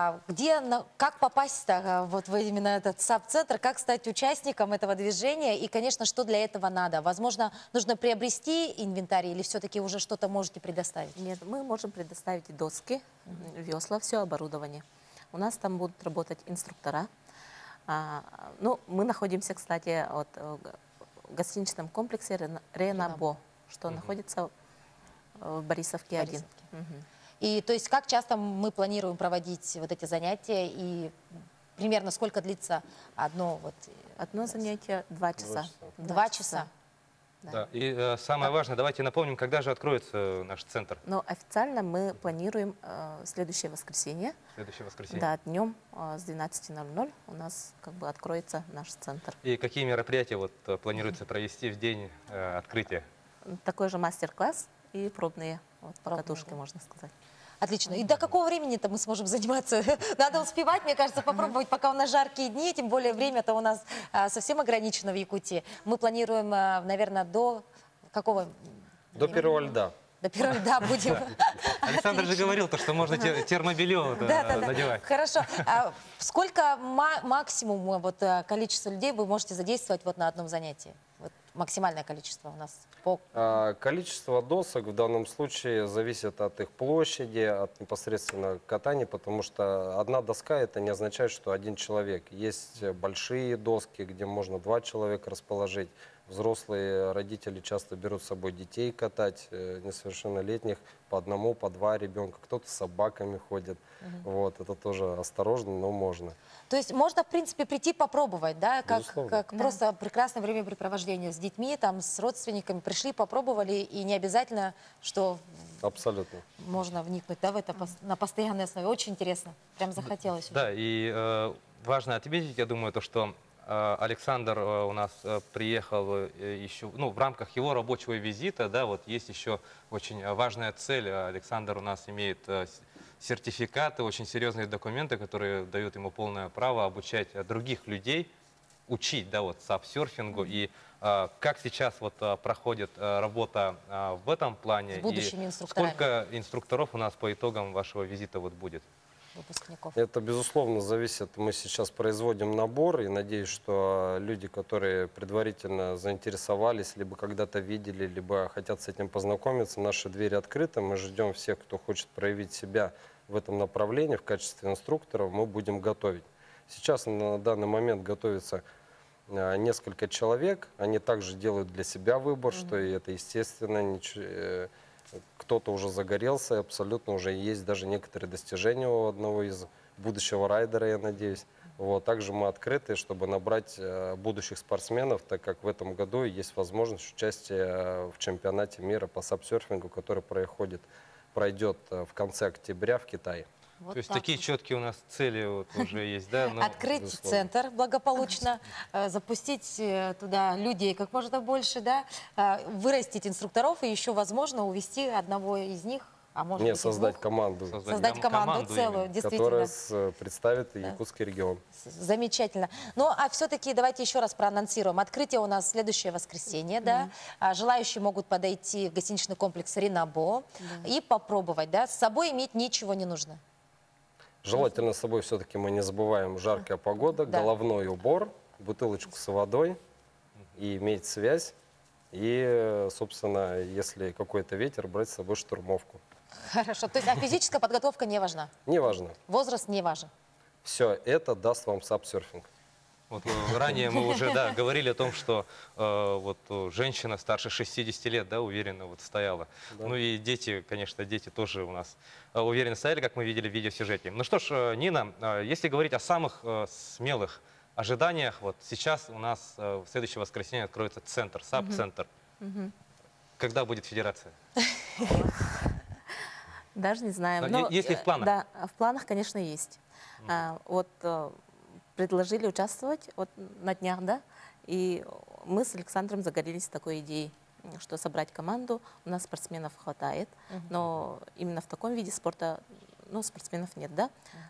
Как попасть вот в именно этот САП-центр, как стать участником этого движения и, конечно, что для этого надо? Возможно, нужно приобрести инвентарь или все-таки уже что-то можете предоставить? Нет, мы можем предоставить доски, весла, все оборудование. У нас там будут работать инструктора. Ну, мы находимся, кстати, в гостиничном комплексе Ренабо, что находится в Борисовке 1. И то есть как часто мы планируем проводить вот эти занятия и примерно сколько длится одно вот? Одно занятие 2 часа. 2 часа. Да. И самое важное, давайте напомним, когда же откроется наш центр? Но официально мы планируем следующее воскресенье. Следующее воскресенье. Да, днем с 12:00 у нас как бы откроется наш центр. И какие мероприятия вот планируется провести в день открытия? Такой же мастер-класс и пробные вот, покатушки, можно сказать. Отлично. И до какого времени-то мы сможем заниматься? Надо успевать, мне кажется, попробовать, пока у нас жаркие дни, тем более время-то у нас совсем ограничено в Якутии. Мы планируем, наверное, до какого? До первого льда. До первого льда будем. Александр же говорил, то, что можно термобелье надевать. Хорошо. Сколько максимум вот, количество людей вы можете задействовать вот на одном занятии? Вот максимальное количество у нас по... Количество досок в данном случае зависит от их площади, от непосредственно катания, потому что одна доска это не означает, что один человек. Есть большие доски, где можно 2 человека расположить. Взрослые родители часто берут с собой детей катать, несовершеннолетних, по 1, по 2 ребенка. Кто-то с собаками ходит. Вот, это тоже осторожно, но можно. То есть можно, в принципе, прийти попробовать, да, Безусловно. как просто прекрасное времяпрепровождение с детьми, там, с родственниками. Пришли, попробовали, и не обязательно, что Абсолютно. можно вникнуть, да, в это на постоянной основе. Очень интересно. Прям захотелось. Да, и важно отметить, я думаю, то, что Александр у нас приехал еще, ну, в рамках его рабочего визита, да, вот есть еще очень важная цель. Александр у нас имеет сертификаты, очень серьезные документы, которые дают ему полное право обучать других людей, учить, да, вот, сапсерфингу. И как сейчас вот проходит работа в этом плане? С будущими и инструкторами. сколько инструкторов у нас по итогам вашего визита вот будет? Выпускников. Это, безусловно, зависит. Мы сейчас производим набор, и надеюсь, что люди, которые предварительно заинтересовались, либо когда-то видели, либо хотят с этим познакомиться, наши двери открыты. Мы ждем всех, кто хочет проявить себя в этом направлении в качестве инструкторов, мы будем готовить. Сейчас на данный момент готовится несколько человек. Они также делают для себя выбор, что и это естественно. Кто-то уже загорелся, абсолютно уже есть даже некоторые достижения у одного из будущего райдера, я надеюсь. Вот. Также мы открыты, чтобы набрать будущих спортсменов, так как в этом году есть возможность участия в чемпионате мира по сапсерфингу, который пройдет в конце октября в Китае. Вот То есть так такие вот. четкие у нас цели вот уже есть, да? Ну, Открыть безусловно. центр благополучно, запустить туда людей как можно больше, да, вырастить инструкторов и еще, возможно, увести одного из них, а может Не, быть, и создать двух. команду, Создать команду целую, именно. действительно. которая представит якутский регион. Замечательно. Ну, а все-таки давайте еще раз проанонсируем. Открытие у нас следующее воскресенье, да. Желающие могут подойти в гостиничный комплекс Ренабо и попробовать, да. С собой иметь ничего не нужно. Желательно с собой все-таки мы не забываем жаркая погода, Да. головной убор, бутылочку с водой и иметь связь И, собственно, если какой-то ветер, брать с собой штурмовку. Хорошо. То есть, а физическая подготовка не важна? Неважно. Возраст не важен? Все это даст вам сапсерфинг. Вот, ранее мы уже говорили о том, что вот женщина старше 60 лет, да, уверенно вот стояла. Да. Ну и дети, конечно, дети тоже у нас уверенно стояли, как мы видели в видеосюжете. Ну что ж, Нина, если говорить о самых смелых ожиданиях, вот сейчас у нас в следующее воскресенье откроется центр, САП-центр. Когда будет федерация? Даже не знаю. Но есть ли в планах? Да, в планах, конечно, есть. Вот предложили участвовать вот на днях, да, и мы с Александром загорелись такой идеей, что собрать команду. У нас спортсменов хватает, но именно в таком виде спорта, ну, спортсменов нет, да.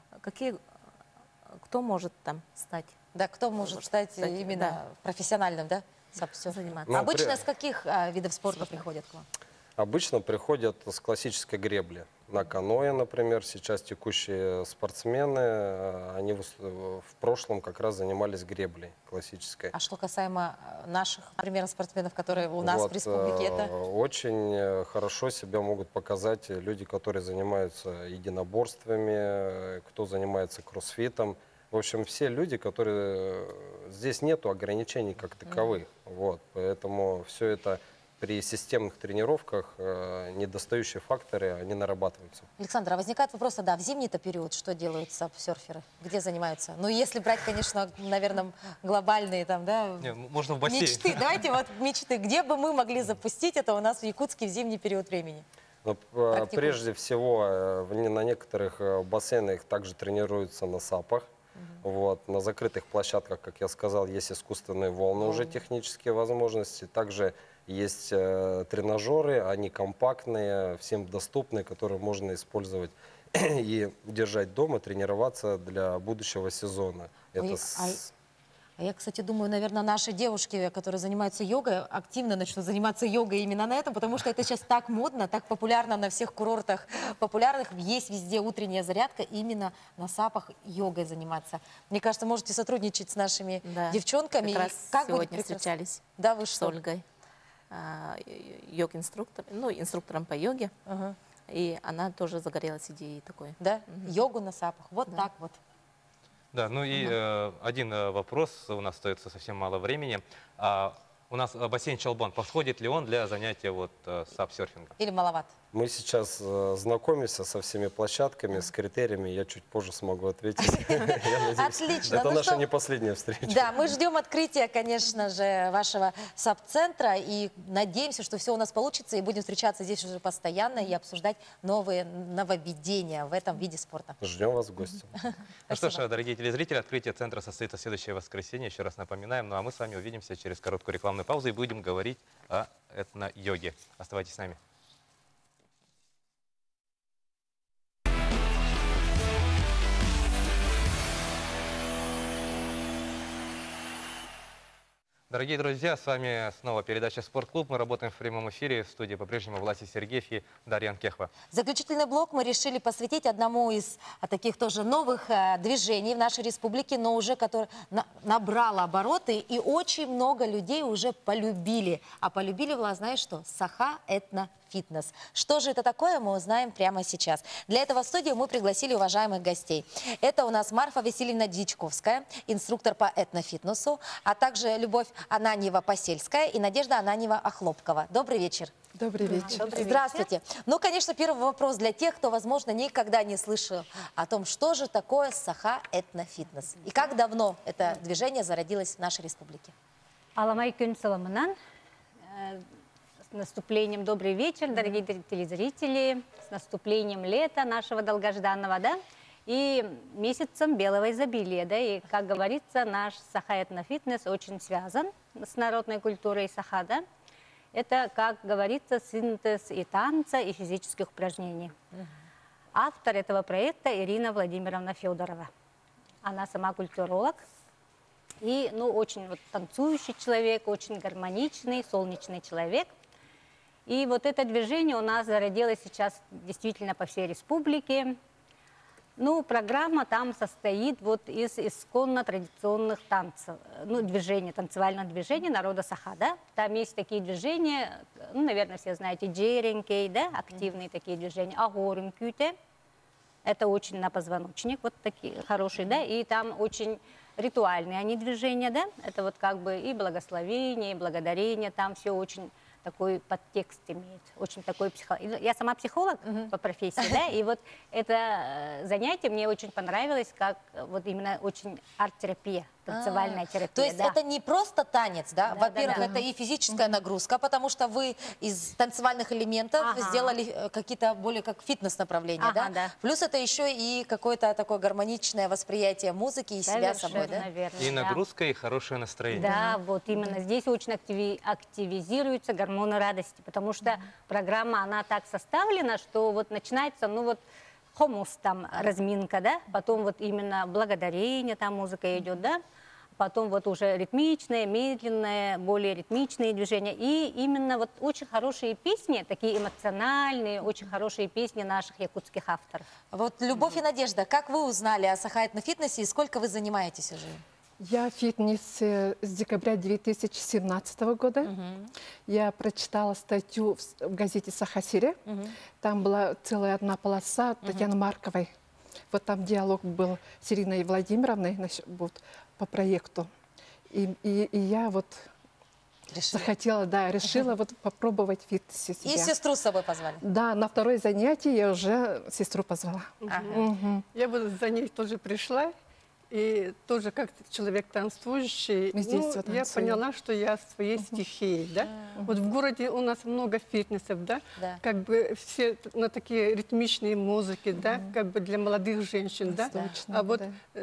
Кто может там стать? Да, кто может стать Кстати, именно да. профессиональным, да, сапсерфингом? Заниматься. Ну, Обычно с каких видов спорта приходят к вам? Обычно приходят с классической гребли. На каноэ, например, сейчас текущие спортсмены, они в прошлом как раз занимались греблей классической. А что касаемо наших, например, спортсменов, которые у нас Вот, в республике, это... Очень хорошо себя могут показать люди, которые занимаются единоборствами, кто занимается кроссфитом. В общем, все люди, которые... Здесь нету ограничений как таковых. Вот, поэтому все это при системных тренировках недостающие факторы, они нарабатываются. Александр, а возникает вопрос, да, в зимний-то период что делают сапсерферы? Где занимаются? Ну, если брать, конечно, наверное, глобальные там, да, Не, можно в бассейн. мечты. Давайте вот мечты. Где бы мы могли запустить это у нас в Якутске в зимний период времени? Но, прежде всего, на некоторых бассейнах также тренируются на САПах. Вот, на закрытых площадках, как я сказал, есть искусственные волны, уже технические возможности. Также есть тренажеры, они компактные, всем доступные, которые можно использовать и держать дома, тренироваться для будущего сезона. А я, кстати, думаю, наверное, наши девушки, которые занимаются йогой, активно начнут заниматься йогой именно на этом, потому что это сейчас так модно, так популярно на всех курортах популярных. Есть везде утренняя зарядка, именно на САПах йогой заниматься. Мне кажется, можете сотрудничать с нашими девчонками. Как раз сегодня встречались Да, вы с что? Ольгой, йог-инструктор, ну, инструктором по йоге. И она тоже загорелась идеей такой. Да? Йогу на САПах. Вот так вот. Да, ну и один вопрос, у нас остается совсем мало времени. У нас бассейн Чалбон, подходит ли он для занятия вот сапсерфингом? Или маловато? Мы сейчас знакомимся со всеми площадками, с критериями. Я чуть позже смогу ответить. Отлично. Это Ну наша что? не последняя встреча. Да, мы ждем открытия, конечно же, вашего САП-центра и надеемся, что все у нас получится, и будем встречаться здесь уже постоянно и обсуждать новые нововведения в этом виде спорта. Ждем вас в гости. Ну что ж, дорогие телезрители, открытие центра состоится в следующее воскресенье, еще раз напоминаем. Ну а мы с вами увидимся через короткую рекламную паузу и будем говорить о этно-йоге. Оставайтесь с нами. Дорогие друзья, с вами снова передача «Спортклуб». Мы работаем в прямом эфире. В студии по-прежнему Власий Сергеев и Дарья Анкехова. Заключительный блок мы решили посвятить одному из таких тоже новых движений в нашей республике, но уже который набрал обороты, и очень много людей уже полюбили. А полюбили, Влад, знаешь что? Саха этно-фитнес. Что же это такое, мы узнаем прямо сейчас. Для этого в студию мы пригласили уважаемых гостей. Это у нас Марфа Васильевна Дичковская, инструктор по этнофитнесу, а также Любовь Ананьева-Посельская и Надежда Ананьева-Охлопкова. Добрый вечер. Добрый вечер. Здравствуйте. Ну, конечно, первый вопрос для тех, кто, возможно, никогда не слышал о том, что же такое Саха этнофитнес. И как давно это движение зародилось в нашей республике. Аламай күн саламынан. С наступлением добрый вечер, дорогие телезрители. С наступлением лета нашего долгожданного, да? И месяцем белого изобилия, да? И, как говорится, наш Саха этнофитнес очень связан с народной культурой Саха, да? Это, как говорится, синтез и танца, и физических упражнений. Автор этого проекта Ирина Владимировна Федорова. Она сама культуролог. И, ну, очень вот танцующий человек, очень гармоничный, солнечный человек. И вот это движение у нас зародилось сейчас действительно по всей республике. Ну, программа там состоит вот из исконно традиционных танцев, ну, движений, танцевальных движений народа Саха, да. Там есть такие движения, ну, наверное, все знаете, джеренкей, да, активные такие движения, агоренкюте, это очень на позвоночник, вот такие хорошие, да, и там очень ритуальные они движения, да, это вот как бы и благословение, и благодарение, там все очень такой подтекст имеет, очень такой Я сама психолог по профессии, да, и вот это занятие мне очень понравилось, как вот именно очень арт-терапия, танцевальная терапия. То есть да. это не просто танец, да? Да, Во-первых, да, да. это и физическая нагрузка, потому что вы из танцевальных элементов Ага. сделали какие-то более как фитнес-направления, Ага, да? да. Плюс это еще и какое-то такое гармоничное восприятие музыки и себя самой, да? Совершенно верно, И да. нагрузка, и хорошее настроение. Да, вот именно здесь очень активизируются гормоны радости, потому что программа, она так составлена, что вот начинается, ну вот, хомус там, разминка, да, потом вот именно благодарение, там музыка идет, да, потом вот уже ритмичные, медленные, более ритмичные движения, и именно вот очень хорошие песни, такие эмоциональные, очень хорошие песни наших якутских авторов. Вот Любовь и Надежда, как вы узнали о сахаэтно-фитнесе и сколько вы занимаетесь уже? Я в фитнесе с декабря 2017 года. Я прочитала статью в газете «Саха-Сире». Там была целая одна полоса Татьяны Марковой. Вот там диалог был с Ириной Владимировной вот, по проекту. И я вот захотела, да, решила вот попробовать в фитнесе себя. И сестру с собой позвали? Да, на второе занятие я уже сестру позвала. Я вот за ней тоже пришла. И тоже как человек танцующий, Мы здесь ну, вот я танцуем. поняла, что я своей стихией, да. Вот в городе у нас много фитнесов, да, Да. как бы все на такие ритмичные музыки, да, как бы для молодых женщин, да. Точно, А вот да.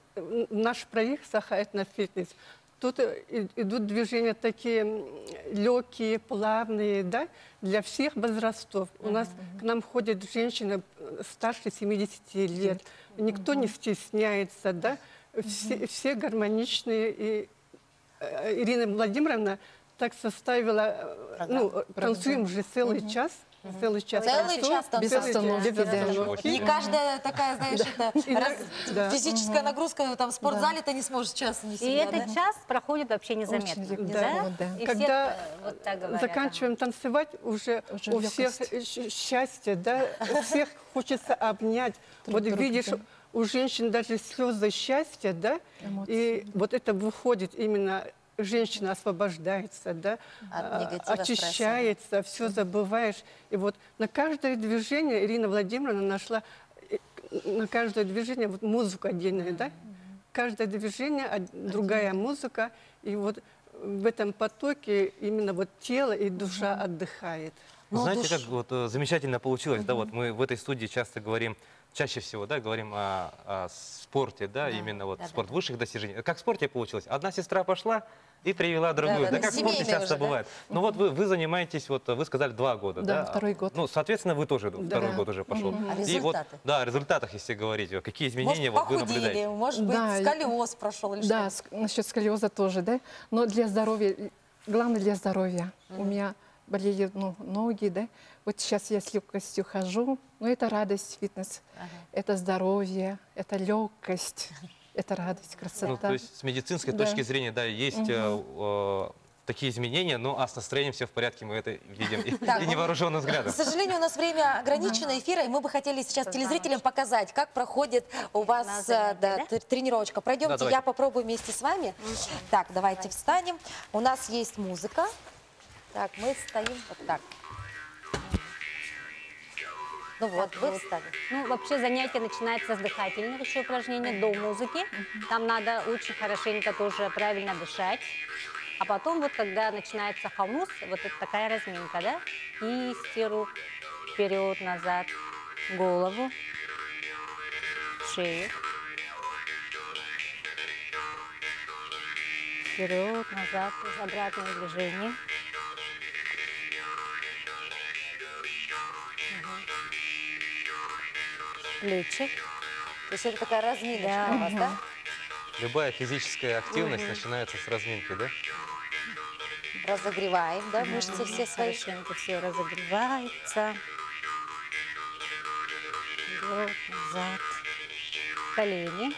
наш проект «Саха-этнофитнес», тут идут движения такие легкие, плавные, да, для всех возрастов. У нас к нам ходят женщины старше 70 лет. Никто не стесняется, да. Все гармоничные. И Ирина Владимировна так составила, ну, танцуем же целый час. Целый час. Целый танцуем, час танцуем. Без остановки, без да. остановки. Не каждая такая, знаешь, это Да. физическая нагрузка, там в спортзале ты не сможешь час не И себя, этот да? час проходит вообще незаметно. Очень да? да. И Когда все вот так говорят. заканчиваем танцевать, уже у всех счастье, да, у всех хочется обнять. Вот друга, видишь, да. у женщин даже слезы счастья, да, и вот это выходит именно, женщина освобождается, да, От негатива, очищается, все забываешь. И вот на каждое движение Ирина Владимировна нашла, на каждое движение вот музыку отдельную, да, каждое движение другая музыка, и вот в этом потоке именно вот тело и душа отдыхает. Ну, Знаете, душ- как вот замечательно получилось, да, вот мы в этой студии часто говорим, чаще всего, да, говорим о спорте, да, именно вот да, спорт да. высших достижений. Как в спорте получилось? Одна сестра пошла и привела другую, да, да, да, как в спорте семейные часто уже, да? бывает. Ну вот вы занимаетесь, вот вы сказали 2 года, Да, да? второй год. Ну, соответственно, вы тоже второй год уже пошел. А И вот, результаты? да, о результатах, если говорить, какие изменения Может, вот вы похудели, наблюдаете? может быть, Да, сколиоз прошел или Да, что? насчет сколиоза тоже, да. Но для здоровья, главное для здоровья. У меня болели ноги, да. Вот сейчас я с легкостью хожу. Но это радость, фитнес. Это здоровье, это легкость, это радость, красота. Ну, то есть с медицинской Да. точки зрения, да, есть такие изменения, но а с настроением все в порядке, мы это видим и Так, невооруженным К взглядом. сожалению, у нас время ограничено эфира, и мы бы хотели сейчас телезрителям показать, как проходит у вас На занятие, да? тренировочка. Пройдемте, Да, давайте. я попробую вместе с вами. Так, давайте встанем. У нас есть музыка. Так, мы стоим вот так. Ну вот, вы встали. Ну, вообще занятие начинается с дыхательных еще упражнений до музыки. Там надо очень хорошенько тоже правильно дышать. А потом вот когда начинается хомус, вот это такая разминка, да? Кисти рук вперед, назад, голову, шею. Вперед, назад, обратное движение. Плечи. То есть это такая разминочка Да. у вас, да? Любая физическая активность начинается с разминки, да? Разогреваем, да, мышцы все свои. Хорошенько все разогревается. Вперед, назад. колени.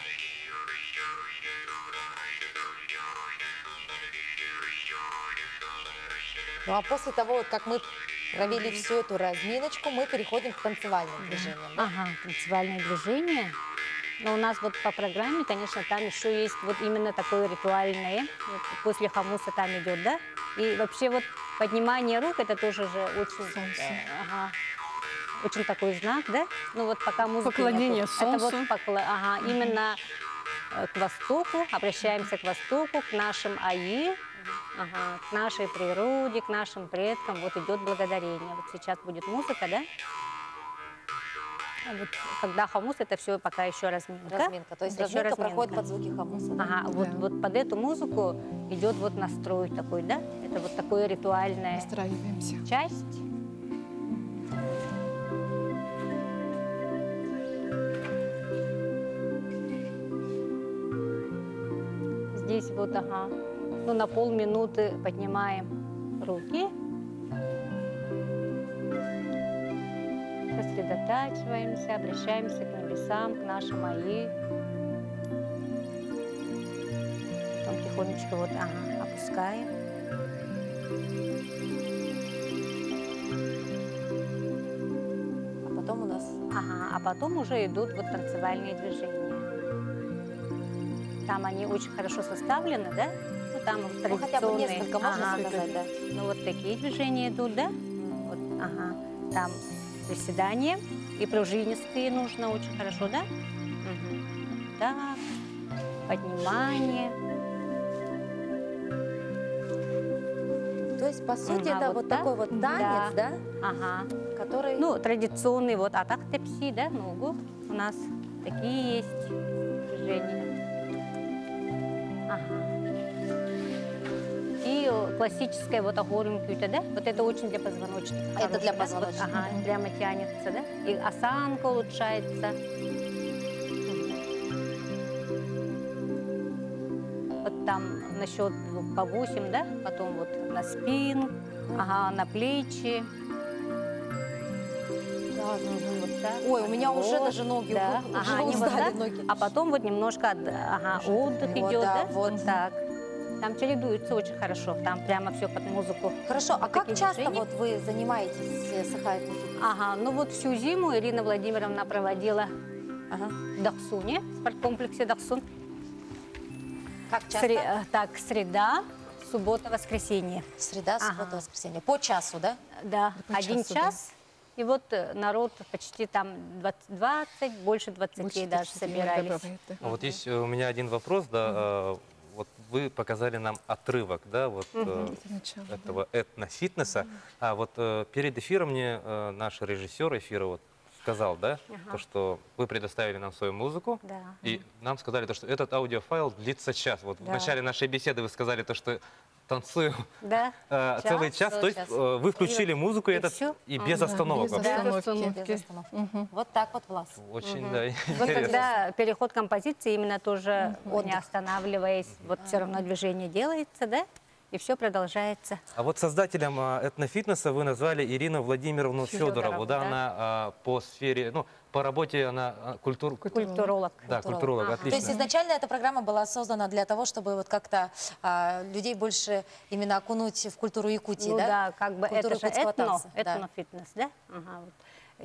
Ну а после того, вот как мы провели всю эту разминочку, мы переходим к танцевальным движениям. да? Ага, танцевальное движение. Но у нас вот по программе, конечно, там еще есть вот именно такое ритуальное. Вот после хамуса там идет, да? И вообще вот поднимание рук, это тоже же очень, ага, очень такой знак, да? Ну вот пока музыка Поклонение нету. Это вот солнцу. ага, именно к востоку, обращаемся к востоку, к нашим аи, ага, к нашей природе, к нашим предкам. Вот идет благодарение. Вот сейчас будет музыка, да? А вот когда хамус, это все пока еще разминка. Разминка. То есть Это ещё разминка проходит под звуки хамуса. да? Ага, вот под эту музыку идет вот настрой такой, да? Это вот такое ритуальная Настраиваемся. часть. Здесь вот, ага, ну на полминуты поднимаем руки. Сосредотачиваемся, обращаемся к небесам, к нашим аи. Потом тихонечко вот, ага, опускаем. А потом у нас... Ага, а потом уже идут вот танцевальные движения. Там они очень хорошо составлены, да? Ну, там Ну, хотя бы традиционные. несколько можно Ага. сказать, да? Ну, вот такие движения идут, да? Вот, ага. Там приседания и пружинистые нужно очень хорошо, да? Мгм. Так, поднимание. То есть, по сути, Ага, это вот вот так? такой вот танец, да? Ага. Который... Ну, традиционный вот атак тепси, да, ногу. У нас такие есть движения. Ага. И классическая вот агорим кюта, да? Вот это очень для позвоночника. Это хорошо, для да? позвоночника. Вот, ага, прямо тянется, да? И осанка улучшается. Вот там на счет по 8, да? Потом вот на спину, ага, на плечи. Вот так. Ой, у меня уже Вот, даже ноги да. уже Ага, они вот устали, так. ноги. А потом вот немножко ага, отдых Вот, идет, да, да? вот. Так. Там чередуется очень хорошо. Там прямо все под музыку. Хорошо, а Вот как такие часто движения. вот вы занимаетесь сахаэтным фитнесом? Ага, ну вот всю зиму Ирина Владимировна проводила Ага. в Дахсуне, в спорткомплексе Дахсун. Как часто? Так, среда, суббота, воскресенье. Среда, суббота, Ага. воскресенье. По часу, да? Да, по 1 часу, да. час. И вот народ почти там 20, больше 20 Больше даже 20 собирались. бывает, да. А вот есть у меня один вопрос, да, вот вы показали нам отрывок, да, вот Это начало, да. этого этнофитнеса, а вот перед эфиром мне наш режиссер эфира вот сказал, да, то, что вы предоставили нам свою музыку, Да. и нам сказали, то, что этот аудиофайл длится час. Вот в Да. начале нашей беседы вы сказали, то, что танцуем Да. целый час, то есть час. вы включили музыку и этот всё? и без Да, остановок без вообще. остановки. Без остановки. Вот так вот, Влас. Очень, да, Вот интересно. когда переход композиции, именно тоже не Отдых. останавливаясь, вот все равно движение делается, да? И все продолжается. А вот создателем этнофитнеса вы назвали Ирину Владимировну Федорову, Федорову, да, да. она по сфере, ну, по работе она Культуролог. Да, культуролог, То есть отлично. изначально эта программа была создана для того, чтобы вот как-то людей больше именно окунуть в культуру Якутии, Ну да? да, как бы Культуру это же якутского танца, да. этнофитнес, да? Ага, вот.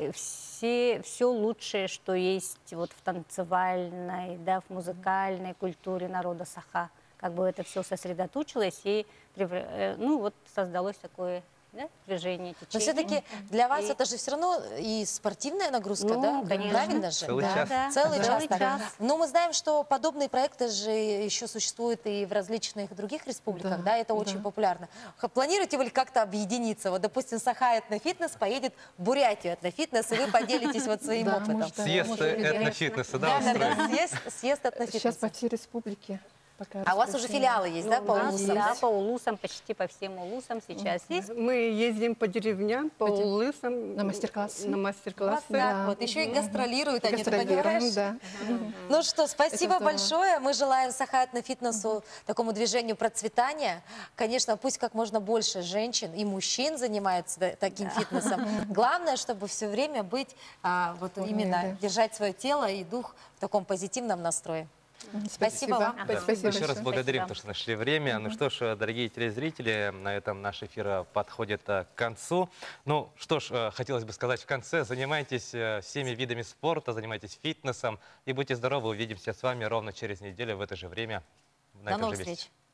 Все лучшее, что есть вот в танцевальной, да, в музыкальной культуре народа Саха, как бы это все сосредоточилось и ну вот создалось такое, да, движение, Но течение. все-таки для вас И- это же все равно и спортивная нагрузка, Ну, да? конечно. Правильно же? Целый Да. час. Да, Целый час. целый так. час. Но мы знаем, что подобные проекты же еще существуют и в различных других республиках, да, Да, это да. очень популярно. Планируете вы ли как-то объединиться? Вот, допустим, Саха этнофитнес поедет в Бурятию этнофитнес, и вы поделитесь вот своим Да, опытом. может, да. Съезд Может, этнофитнеса, да, Да, да, устроить? да, съезд Сейчас этнофитнеса. по всей республике. Пока А у вас уже распределение. филиалы есть, да, по У нас, улусам? да, по улусам, почти по всем улусам сейчас есть. Мы ездим по деревням, по улысам. На мастер-классы. На мастер-классы. Да, вот еще и гастролируют они, ты понимаешь? Гастролируем, да. Ну что, спасибо здорово. большое. Мы желаем Сахатна-фитнесу, такому движению процветания. Конечно, пусть как можно больше женщин и мужчин занимаются таким фитнесом. Главное, чтобы все время быть, вот именно да. держать свое тело и дух в таком позитивном настрое. Спасибо вам. Да. Спасибо Еще раз большое. благодарим, Спасибо. то, что нашли время. Ну что ж, дорогие телезрители, на этом наш эфир подходит к концу. Ну что ж, хотелось бы сказать в конце, занимайтесь всеми видами спорта, занимайтесь фитнесом и будьте здоровы. Увидимся с вами ровно через неделю в это же время. На До этом новых же месте. встреч.